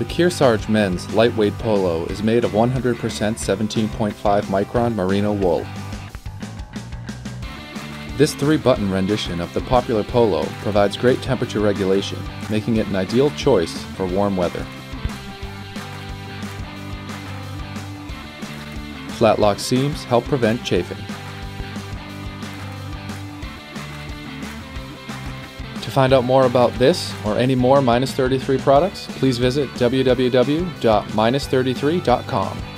The Kearsarge men's lightweight polo is made of 100% 17.5 micron merino wool. This 3-button rendition of the popular polo provides great temperature regulation, making it an ideal choice for warm weather. Flat lock seams help prevent chafing. To find out more about this or any more Minus33 products, please visit www.minus33.com.